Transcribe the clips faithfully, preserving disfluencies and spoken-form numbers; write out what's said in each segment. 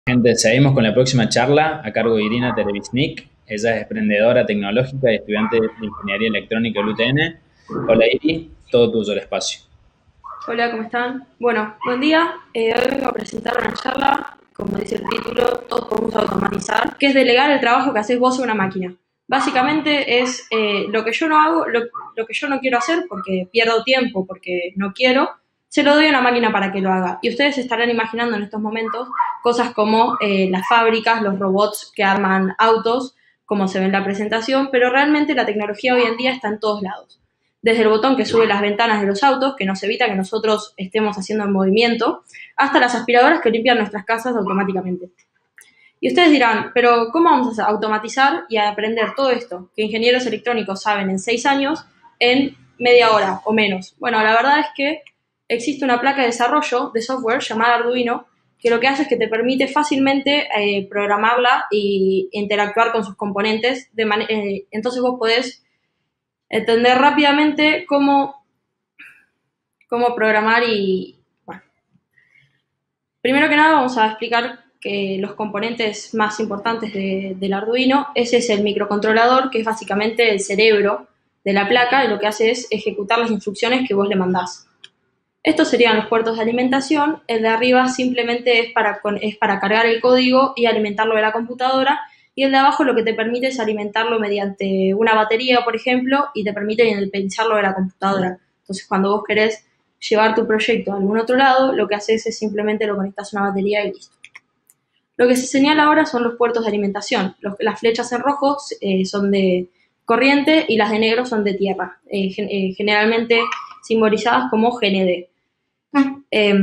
Gente, seguimos con la próxima charla a cargo de Irina Terevisnik. Ella es emprendedora tecnológica y estudiante de Ingeniería Electrónica del U T N. Hola Iri, todo tuyo el espacio. Hola, ¿cómo están? Bueno, buen día. Eh, hoy vengo a presentar una charla, como dice el título, todos podemos automatizar, que es delegar el trabajo que haces vos a una máquina. Básicamente es eh, lo que yo no hago, lo, lo que yo no quiero hacer porque pierdo tiempo, porque no quiero, se lo doy a una máquina para que lo haga. Y ustedes estarán imaginando en estos momentos cosas como eh, las fábricas, los robots que arman autos, como se ve en la presentación, pero realmente la tecnología hoy en día está en todos lados. Desde el botón que sube las ventanas de los autos, que nos evita que nosotros estemos haciendo el movimiento, hasta las aspiradoras que limpian nuestras casas automáticamente. Y ustedes dirán, pero ¿cómo vamos a automatizar y a aprender todo esto que ingenieros electrónicos saben en seis años en media hora o menos? Bueno, la verdad es que existe una placa de desarrollo de software llamada Arduino que lo que hace es que te permite fácilmente eh, programarla e interactuar con sus componentes. De eh, entonces vos podés entender rápidamente cómo, cómo programar y, bueno, primero que nada vamos a explicar que los componentes más importantes de, del Arduino, ese es el microcontrolador, que es básicamente el cerebro de la placa y lo que hace es ejecutar las instrucciones que vos le mandás. Estos serían los puertos de alimentación, el de arriba simplemente es para, es para cargar el código y alimentarlo de la computadora, y el de abajo lo que te permite es alimentarlo mediante una batería, por ejemplo, y te permite independizarlo de la computadora. Entonces, cuando vos querés llevar tu proyecto a algún otro lado, lo que haces es simplemente lo conectás a una batería y listo. Lo que se señala ahora son los puertos de alimentación. Los, las flechas en rojo eh, son de corriente y las de negro son de tierra, eh, gen, eh, generalmente simbolizadas como G N D. Eh,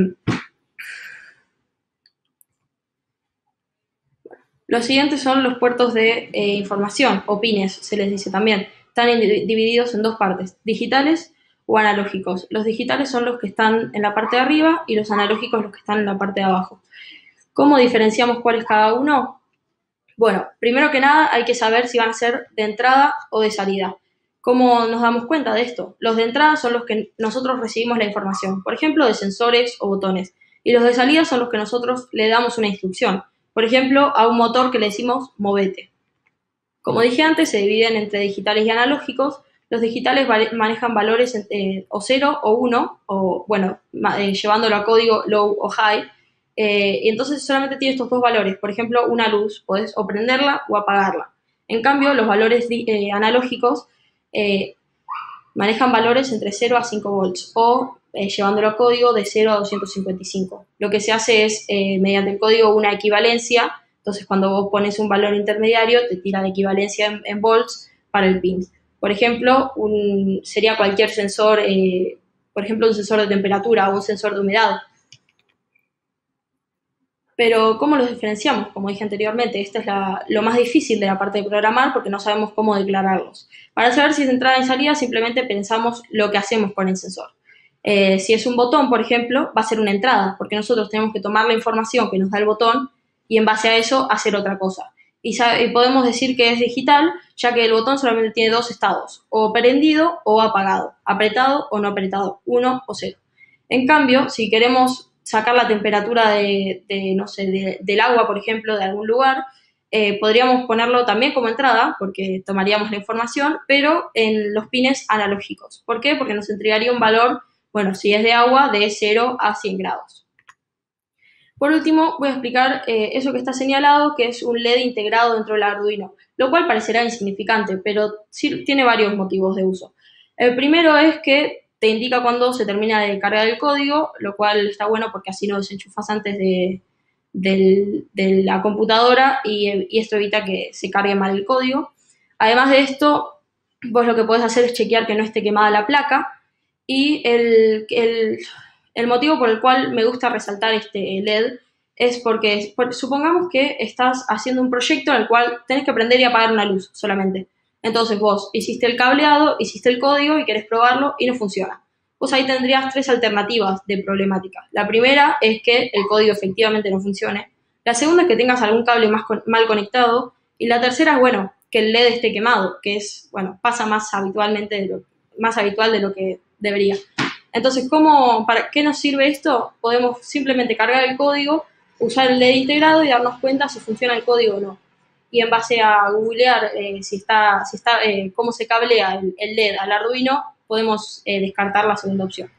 Los siguientes son los puertos de eh, información, o pines, se les dice también. Están en, divididos en dos partes, digitales o analógicos. Los digitales son los que están en la parte de arriba y los analógicos los que están en la parte de abajo. ¿Cómo diferenciamos cuál es cada uno? Bueno, primero que nada hay que saber si van a ser de entrada o de salida. ¿Cómo nos damos cuenta de esto? Los de entrada son los que nosotros recibimos la información, por ejemplo, de sensores o botones. Y los de salida son los que nosotros le damos una instrucción. Por ejemplo, a un motor que le decimos movete. Como dije antes, se dividen entre digitales y analógicos. Los digitales manejan valores eh, o cero o uno, o bueno, eh, llevándolo a código low o high. Eh, y entonces solamente tiene estos dos valores. Por ejemplo, una luz, podés o prenderla o apagarla. En cambio, los valores eh, analógicos eh, manejan valores entre cero a cinco volts o eh, llevándolo a código de cero a doscientos cincuenta y cinco. Lo que se hace es, eh, mediante el código, una equivalencia. Entonces, cuando vos pones un valor intermediario, te tira la equivalencia en, en volts para el pin. Por ejemplo, un, sería cualquier sensor, eh, por ejemplo, un sensor de temperatura o un sensor de humedad. Pero, ¿cómo los diferenciamos? Como dije anteriormente, esto es la, lo más difícil de la parte de programar porque no sabemos cómo declararlos. Para saber si es entrada y salida, simplemente pensamos lo que hacemos con el sensor. Eh, si es un botón, por ejemplo, va a ser una entrada, porque nosotros tenemos que tomar la información que nos da el botón y en base a eso hacer otra cosa. Y, sabe, y podemos decir que es digital, ya que el botón solamente tiene dos estados, o prendido o apagado, apretado o no apretado, uno o cero. En cambio, si queremos sacar la temperatura de, de no sé, de, del agua, por ejemplo, de algún lugar, eh, podríamos ponerlo también como entrada, porque tomaríamos la información, pero en los pines analógicos. ¿Por qué? Porque nos entregaría un valor, bueno, si es de agua, de cero a cien grados. Por último, voy a explicar eh, eso que está señalado, que es un L E D integrado dentro del Arduino, lo cual parecerá insignificante, pero sí tiene varios motivos de uso. El primero es que te indica cuando se termina de cargar el código, lo cual está bueno porque así no desenchufas antes de, de, de la computadora y, y esto evita que se cargue mal el código. Además de esto, vos lo que podés hacer es chequear que no esté quemada la placa y el, el, el motivo por el cual me gusta resaltar este L E D es porque por, supongamos que estás haciendo un proyecto en el cual tenés que prender y apagar una luz solamente. Entonces vos hiciste el cableado, hiciste el código y querés probarlo y no funciona. Vos ahí tendrías tres alternativas de problemática. La primera es que el código efectivamente no funcione. La segunda es que tengas algún cable más con, mal conectado. Y la tercera es, bueno, que el L E D esté quemado, que es, bueno, pasa más habitualmente, de lo, más habitual de lo que debería. Entonces, ¿cómo, para qué nos sirve esto? Podemos simplemente cargar el código usar el L E D integrado y darnos cuenta si funciona el código o no. Y en base a googlear eh, si está, si está, eh, cómo se cablea el, el L E D al Arduino, podemos eh, descartar la segunda opción.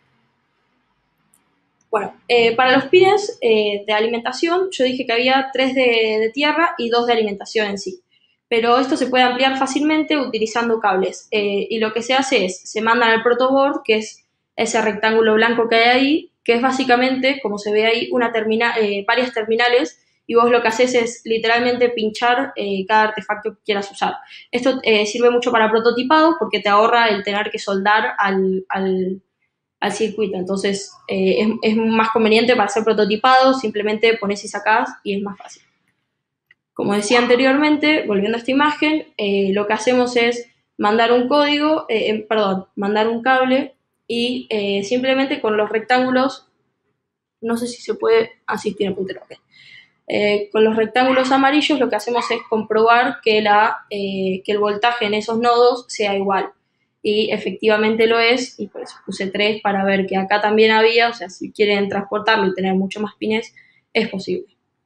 Bueno, eh, para los pines eh, de alimentación, yo dije que había tres de, de tierra y dos de alimentación en sí. Pero esto se puede ampliar fácilmente utilizando cables. Eh, y lo que se hace es, se mandan al protoboard, que es ese rectángulo blanco que hay ahí, que es básicamente, como se ve ahí, una termina, eh, varias terminales, y vos lo que haces es literalmente pinchar eh, cada artefacto que quieras usar. Esto eh, sirve mucho para prototipado porque te ahorra el tener que soldar al, al, al circuito. Entonces, eh, es, es más conveniente para hacer prototipado, simplemente pones y sacás y es más fácil. Como decía anteriormente, volviendo a esta imagen, eh, lo que hacemos es mandar un código, eh, perdón, mandar un cable y eh, simplemente con los rectángulos, no sé si se puede, así ah, tiene puntero, ok. Eh, con los rectángulos amarillos lo que hacemos es comprobar que, la, eh, que el voltaje en esos nodos sea igual. Y efectivamente lo es, y por eso puse tres para ver que acá también había, o sea, si quieren transportarlo y tener mucho más pines, es posible.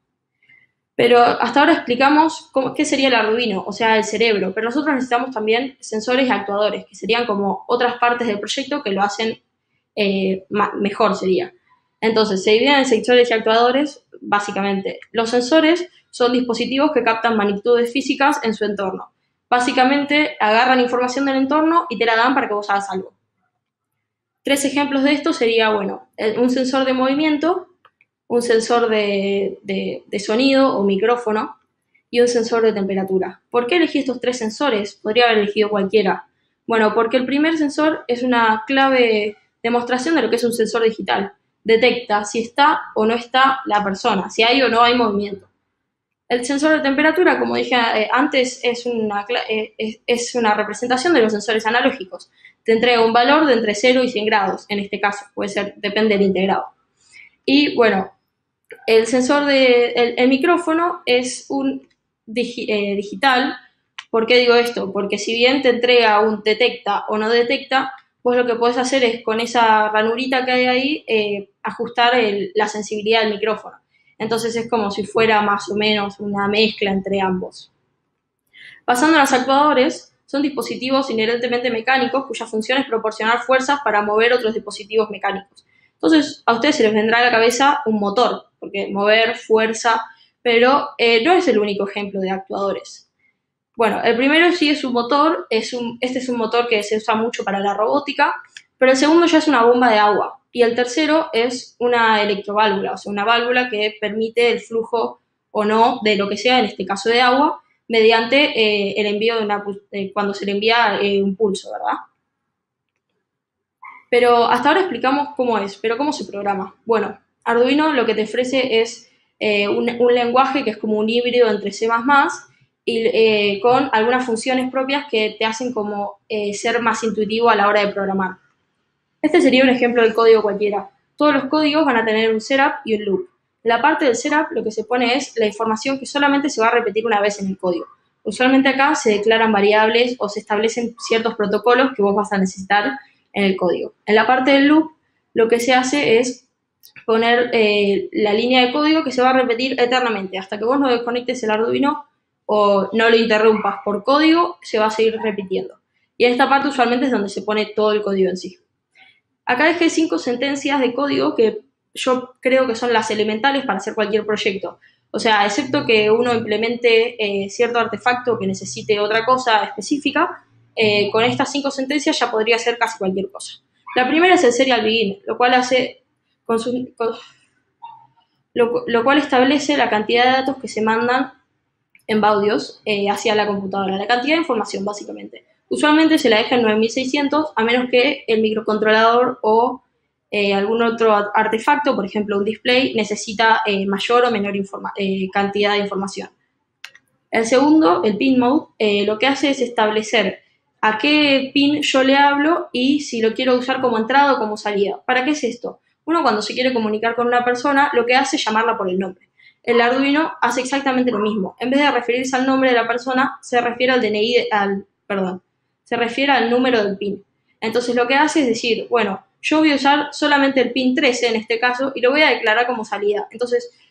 Pero hasta ahora explicamos cómo, qué sería el Arduino, o sea, el cerebro, pero nosotros necesitamos también sensores y actuadores, que serían como otras partes del proyecto que lo hacen eh, mejor sería. Entonces, se dividen en sensores y actuadores, básicamente. Los sensores son dispositivos que captan magnitudes físicas en su entorno. Básicamente, agarran información del entorno y te la dan para que vos hagas algo. Tres ejemplos de esto sería, bueno, un sensor de movimiento, un sensor de, de, de sonido o micrófono y un sensor de temperatura. ¿Por qué elegí estos tres sensores? Podría haber elegido cualquiera. Bueno, porque el primer sensor es una clave demostración de lo que es un sensor digital. Detecta si está o no está la persona, si hay o no hay movimiento. El sensor de temperatura, como dije eh, antes, es una, eh, es, es una representación de los sensores analógicos. Te entrega un valor de entre cero y cien grados, en este caso, puede ser, depende del integrado. Y bueno, el sensor de, el, el micrófono es un digi, eh, digital. ¿Por qué digo esto? Porque si bien te entrega un detecta o no detecta, vos lo que podés hacer es con esa ranurita que hay ahí, eh, ajustar el, la sensibilidad del micrófono. Entonces es como si fuera más o menos una mezcla entre ambos. Pasando a los actuadores, son dispositivos inherentemente mecánicos cuya función es proporcionar fuerzas para mover otros dispositivos mecánicos. Entonces a ustedes se les vendrá a la cabeza un motor, porque mover, fuerza, pero eh, no es el único ejemplo de actuadores. Bueno, el primero sí es un motor, es un, este es un motor que se usa mucho para la robótica, pero el segundo ya es una bomba de agua. Y el tercero es una electroválvula, o sea, una válvula que permite el flujo o no de lo que sea, en este caso de agua, mediante eh, el envío de una, eh, cuando se le envía eh, un pulso, ¿verdad? Pero hasta ahora explicamos cómo es, pero ¿cómo se programa? Bueno, Arduino lo que te ofrece es eh, un, un lenguaje que es como un híbrido entre C más más, y eh, con algunas funciones propias que te hacen como eh, ser más intuitivo a la hora de programar. Este sería un ejemplo del código cualquiera. Todos los códigos van a tener un setup y un loop. En la parte del setup lo que se pone es la información que solamente se va a repetir una vez en el código. Usualmente acá se declaran variables o se establecen ciertos protocolos que vos vas a necesitar en el código. En la parte del loop lo que se hace es poner eh, la línea de código que se va a repetir eternamente. Hasta que vos no desconectes el Arduino o no lo interrumpas por código, se va a seguir repitiendo. Y en esta parte usualmente es donde se pone todo el código en sí. Acá dejé cinco sentencias de código que yo creo que son las elementales para hacer cualquier proyecto. O sea, excepto que uno implemente eh, cierto artefacto que necesite otra cosa específica, eh, con estas cinco sentencias ya podría hacer casi cualquier cosa. La primera es el serial begin, lo cual hace con su, con, lo, lo cual establece la cantidad de datos que se mandan en baudios eh, hacia la computadora, la cantidad de información básicamente. Usualmente se la deja en nueve mil seiscientos a menos que el microcontrolador o eh, algún otro artefacto, por ejemplo un display, necesita eh, mayor o menor eh, cantidad de información. El segundo, el pin mode, eh, lo que hace es establecer a qué pin yo le hablo y si lo quiero usar como entrada o como salida. ¿Para qué es esto? Uno cuando se quiere comunicar con una persona, lo que hace es llamarla por el nombre. El Arduino hace exactamente lo mismo. En vez de referirse al nombre de la persona, se refiere al D N I, de, al, perdón, se refiere al número del pin. Entonces lo que hace es decir, bueno, yo voy a usar solamente el pin trece en este caso y lo voy a declarar como salida. Entonces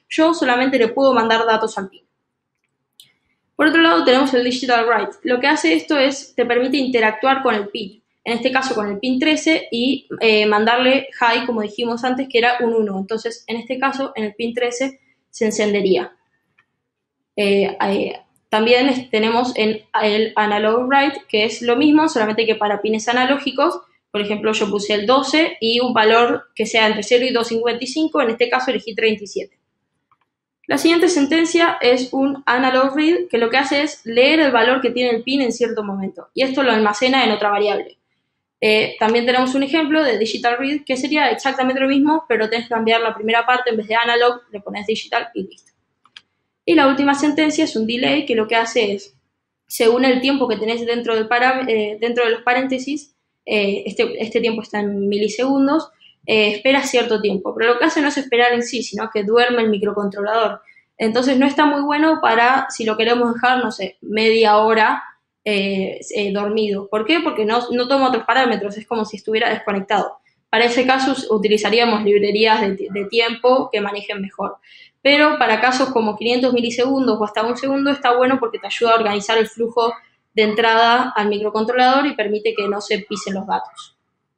yo solamente le puedo mandar datos al pin. Por otro lado tenemos el Digital Write. Lo que hace esto es, te permite interactuar con el pin, en este caso con el pin trece, y eh, mandarle high, como dijimos antes, que era un uno. Entonces, en este caso, en el pin trece se encendería. Eh, eh, también tenemos en el Analog Write, que es lo mismo, solamente que para pines analógicos. Por ejemplo, yo puse el doce y un valor que sea entre cero y dos cincuenta y cinco, en este caso elegí treinta y siete. La siguiente sentencia es un Analog Read, que lo que hace es leer el valor que tiene el pin en cierto momento, y esto lo almacena en otra variable. Eh, también tenemos un ejemplo de Digital Read, que sería exactamente lo mismo, pero tenés que cambiar la primera parte, en vez de Analog, le pones Digital y listo. Y la última sentencia es un Delay, que lo que hace es, según el tiempo que tenés dentro, del eh, dentro de los paréntesis, eh, este, este tiempo está en milisegundos, Eh, espera cierto tiempo, pero lo que hace no es esperar en sí, sino que duerme el microcontrolador. Entonces no está muy bueno para, si lo queremos dejar, no sé, media hora eh, eh, dormido. ¿Por qué? Porque no, no toma otros parámetros, es como si estuviera desconectado. Para ese caso utilizaríamos librerías de, de tiempo que manejen mejor. Pero para casos como quinientos milisegundos o hasta un segundo está bueno porque te ayuda a organizar el flujo de entrada al microcontrolador y permite que no se pisen los datos.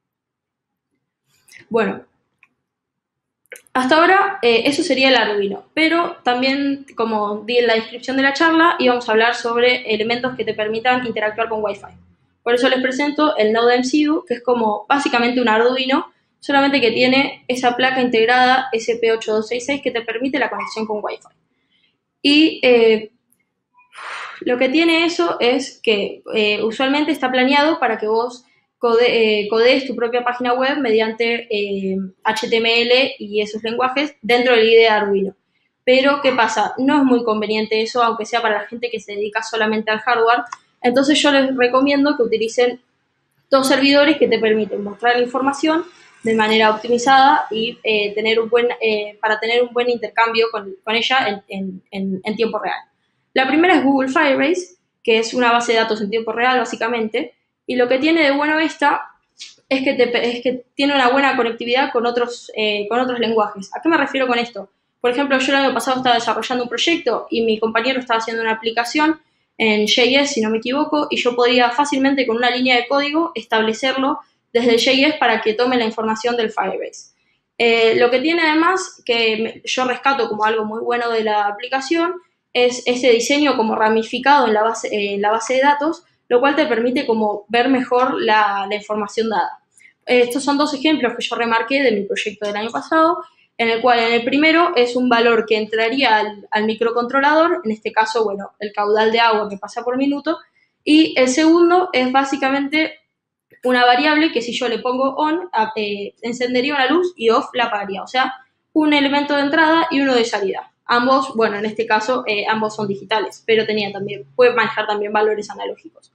Bueno, hasta ahora eh, eso sería el Arduino, pero también, como di en la descripción de la charla, íbamos a hablar sobre elementos que te permitan interactuar con Wi-Fi. Por eso les presento el Node M C U, que es como básicamente un Arduino, solamente que tiene esa placa integrada S P ocho dos seis seis que te permite la conexión con Wi-Fi. Y eh, lo que tiene eso es que eh, usualmente está planeado para que vos Code, eh, codees tu propia página web mediante eh, H T M L y esos lenguajes dentro del I D E de Arduino. Pero, ¿qué pasa? No es muy conveniente eso, aunque sea para la gente que se dedica solamente al hardware. Entonces yo les recomiendo que utilicen dos servidores que te permiten mostrar la información de manera optimizada y eh, tener un buen, eh, para tener un buen intercambio con, con ella en, en, en tiempo real. La primera es Google Firebase, que es una base de datos en tiempo real, básicamente. Y lo que tiene de bueno esta es que, te, es que tiene una buena conectividad con otros, eh, con otros lenguajes. ¿A qué me refiero con esto? Por ejemplo, yo el año pasado estaba desarrollando un proyecto y mi compañero estaba haciendo una aplicación en J S, si no me equivoco, y yo podía fácilmente con una línea de código establecerlo desde el J S para que tome la información del Firebase. Eh, lo que tiene además, que yo rescato como algo muy bueno de la aplicación, es ese diseño como ramificado en la base, en la base de datos, lo cual te permite como ver mejor la, la información dada. Estos son dos ejemplos que yo remarqué de mi proyecto del año pasado, en el cual en el primero es un valor que entraría al, al microcontrolador, en este caso, bueno, el caudal de agua que pasa por minuto, y el segundo es básicamente una variable que si yo le pongo on, eh, encendería una luz y off la apagaría, o sea, un elemento de entrada y uno de salida. Ambos, bueno, en este caso, eh, ambos son digitales, pero tenía también, puede manejar también valores analógicos.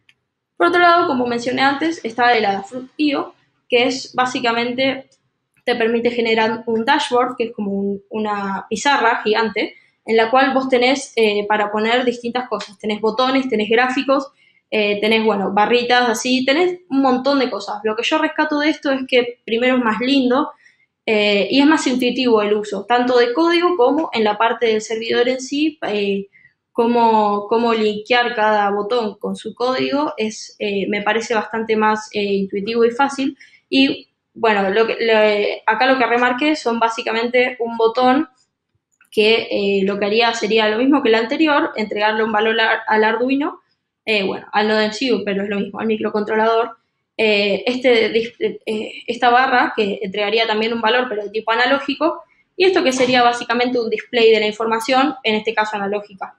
Por otro lado, como mencioné antes, está el Adafruit I O, que es básicamente, te permite generar un dashboard, que es como un, una pizarra gigante, en la cual vos tenés eh, para poner distintas cosas. Tenés botones, tenés gráficos, eh, tenés, bueno, barritas así, tenés un montón de cosas. Lo que yo rescato de esto es que primero es más lindo eh, y es más intuitivo el uso, tanto de código como en la parte del servidor en sí, eh, Cómo, cómo linkear cada botón con su código es, eh, me parece bastante más eh, intuitivo y fácil. Y bueno, lo que, lo, acá lo que remarqué son básicamente un botón que eh, lo que haría sería lo mismo que el anterior, entregarle un valor a, al Arduino, eh, bueno, al Node M C U, pero es lo mismo, al microcontrolador. Eh, este, eh, esta barra que entregaría también un valor, pero de tipo analógico, y esto que sería básicamente un display de la información, en este caso analógica.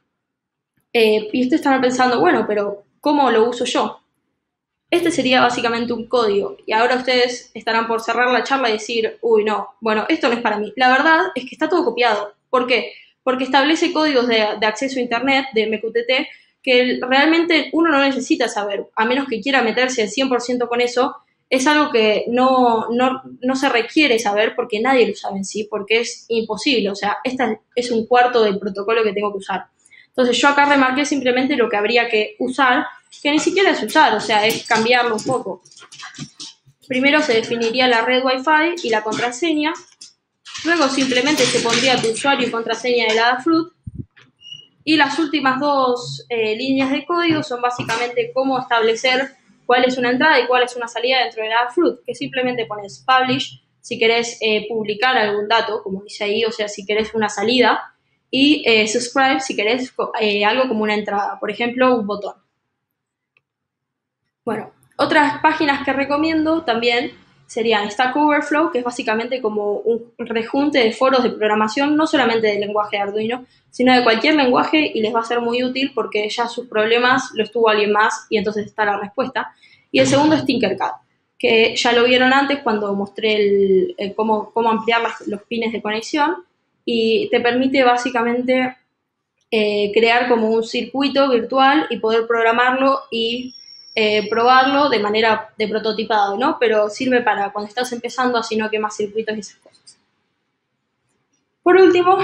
Eh, y ustedes están pensando, bueno, pero ¿cómo lo uso yo? Este sería básicamente un código. Y ahora ustedes estarán por cerrar la charla y decir, uy, no, bueno, esto no es para mí. La verdad es que está todo copiado. ¿Por qué? Porque establece códigos de, de acceso a Internet, de M Q T T, que realmente uno no necesita saber, a menos que quiera meterse al cien por ciento con eso. Es algo que no, no, no se requiere saber porque nadie lo sabe en sí, porque es imposible. O sea, este es un cuarto del protocolo que tengo que usar. Entonces yo acá remarqué simplemente lo que habría que usar, que ni siquiera es usar, o sea, es cambiarlo un poco. Primero se definiría la red Wi-Fi y la contraseña. Luego simplemente se pondría tu usuario y contraseña del Adafruit. Y las últimas dos eh, líneas de código son básicamente cómo establecer cuál es una entrada y cuál es una salida dentro del Adafruit, que simplemente pones publish si querés eh, publicar algún dato, como dice ahí, o sea, si querés una salida, y eh, subscribe si querés eh, algo como una entrada, por ejemplo, un botón. Bueno, otras páginas que recomiendo también serían Stack Overflow, que es básicamente como un rejunte de foros de programación, no solamente del lenguaje de Arduino, sino de cualquier lenguaje, y les va a ser muy útil porque ya sus problemas lo estuvo alguien más y entonces está la respuesta. Y el segundo es Tinkercad, que ya lo vieron antes cuando mostré el, el cómo, cómo ampliar las, los pines de conexión, y te permite básicamente eh, crear como un circuito virtual y poder programarlo y Eh, probarlo de manera de prototipado, ¿no? Pero sirve para cuando estás empezando, así no quemas circuitos y esas cosas. Por último,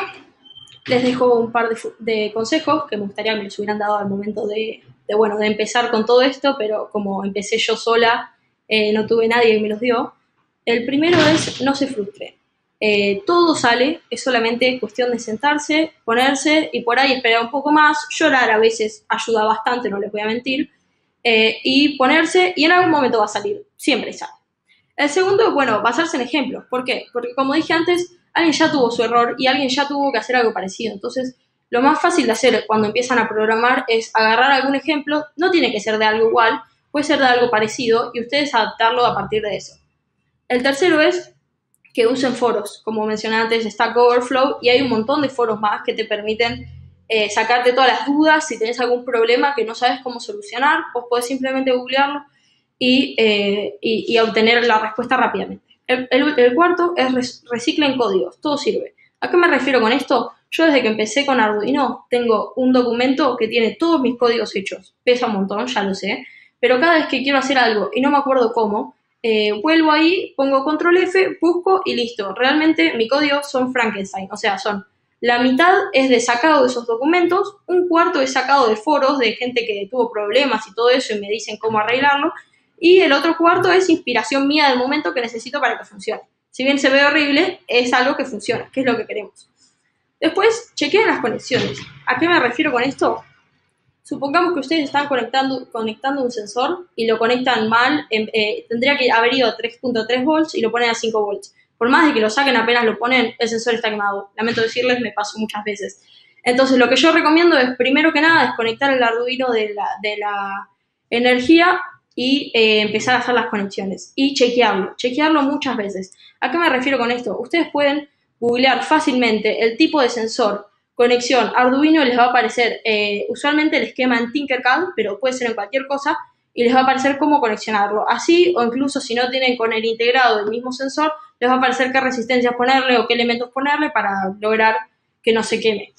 les dejo un par de, de consejos que me gustaría que me los hubieran dado al momento de, de, bueno, de empezar con todo esto, pero como empecé yo sola, eh, no tuve nadie que me los dio. El primero es no se frustren. Eh, todo sale, es solamente cuestión de sentarse, ponerse y por ahí esperar un poco más. Llorar a veces ayuda bastante, no les voy a mentir. Eh, y ponerse, y en algún momento va a salir, siempre sale. El segundo, bueno, basarse en ejemplos. ¿Por qué? Porque como dije antes, alguien ya tuvo su error y alguien ya tuvo que hacer algo parecido. Entonces, lo más fácil de hacer cuando empiezan a programar es agarrar algún ejemplo, no tiene que ser de algo igual, puede ser de algo parecido y ustedes adaptarlo a partir de eso. El tercero es que usen foros, como mencioné antes, Stack Overflow, y hay un montón de foros más que te permiten Eh, sacarte todas las dudas. Si tenés algún problema que no sabes cómo solucionar, vos podés simplemente googlearlo y, eh, y, y obtener la respuesta rápidamente. El, el, el cuarto es reciclen códigos, todo sirve. ¿A qué me refiero con esto? Yo desde que empecé con Arduino tengo un documento que tiene todos mis códigos hechos. Pesa un montón, ya lo sé, pero cada vez que quiero hacer algo y no me acuerdo cómo, eh, vuelvo ahí, pongo control F, busco y listo. Realmente mi código son Frankenstein, o sea, son la mitad es de sacado de esos documentos, un cuarto es sacado de foros de gente que tuvo problemas y todo eso y me dicen cómo arreglarlo, y el otro cuarto es inspiración mía del momento que necesito para que funcione. Si bien se ve horrible, es algo que funciona, que es lo que queremos. Después, chequeen las conexiones. ¿A qué me refiero con esto? Supongamos que ustedes están conectando, conectando un sensor y lo conectan mal, eh, tendría que haber ido a tres punto tres volts y lo ponen a cinco volts. Por más de que lo saquen, apenas lo ponen, el sensor está quemado. Lamento decirles, me pasó muchas veces. Entonces, lo que yo recomiendo es, primero que nada, desconectar el Arduino de la, de la energía y eh, empezar a hacer las conexiones. Y chequearlo, chequearlo muchas veces. ¿A qué me refiero con esto? Ustedes pueden googlear fácilmente el tipo de sensor, conexión, Arduino, les va a aparecer, eh, usualmente el esquema en Tinkercad, pero puede ser en cualquier cosa, y les va a aparecer cómo conexionarlo. Así, o incluso si no tienen con el integrado del mismo sensor, les va a aparecer qué resistencias ponerle o qué elementos ponerle para lograr que no se queme.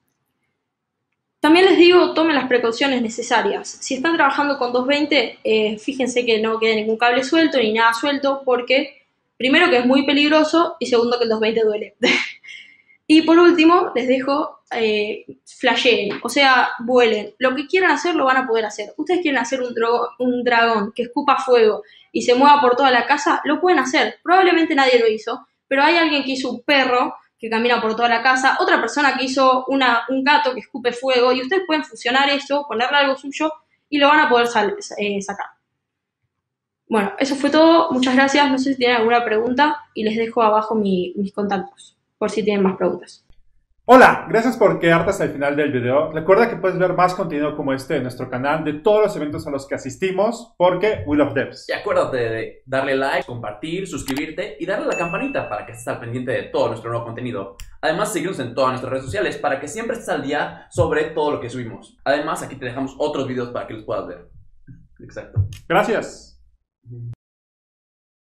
También les digo, tomen las precauciones necesarias. Si están trabajando con doscientos veinte, eh, fíjense que no quede ningún cable suelto ni nada suelto, porque primero que es muy peligroso y segundo que el doscientos veinte duele. Y por último, les dejo, eh, flasheen, o sea, vuelen. Lo que quieran hacer, lo van a poder hacer. Ustedes quieren hacer un, un dragón que escupa fuego y se mueva por toda la casa, lo pueden hacer. Probablemente nadie lo hizo, pero hay alguien que hizo un perro que camina por toda la casa, otra persona que hizo una, un gato que escupe fuego, y ustedes pueden fusionar esto, ponerle algo suyo y lo van a poder sal, eh, sacar. Bueno, eso fue todo. Muchas gracias. No sé si tienen alguna pregunta y les dejo abajo mi, mis contactos, por si tienen más preguntas. Hola, gracias por quedarte hasta el final del video. Recuerda que puedes ver más contenido como este en nuestro canal de todos los eventos a los que asistimos, porque we love devs. Y acuérdate de darle like, compartir, suscribirte y darle a la campanita para que estés al pendiente de todo nuestro nuevo contenido. Además, síguenos en todas nuestras redes sociales para que siempre estés al día sobre todo lo que subimos. Además, aquí te dejamos otros videos para que los puedas ver. Exacto. Gracias.